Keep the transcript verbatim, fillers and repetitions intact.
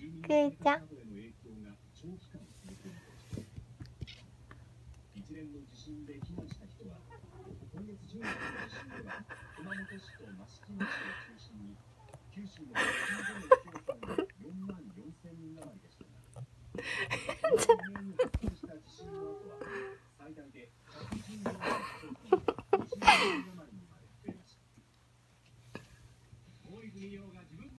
くーちゃん。一連の地震で避難した人は、今月じゅうににちの地震では熊本市と益城町を中心に九州の震度の強さがよんまんよんせんにん余りでしたが、